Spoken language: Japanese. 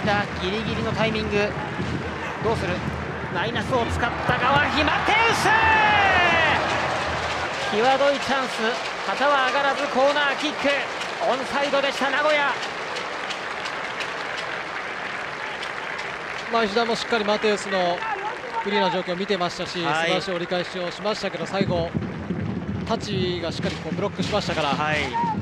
田ギリギリのタイミング、どうする。マイナスを使った側ヒマテウス、際どいチャンス、旗は上がらずコーナーキック、オンサイドでした名古屋。 石田もしっかりマテウスの不利な状況を見てましたし、素晴らしい折り返しをしましたけど、最後タッチがしっかりブロックしましたから。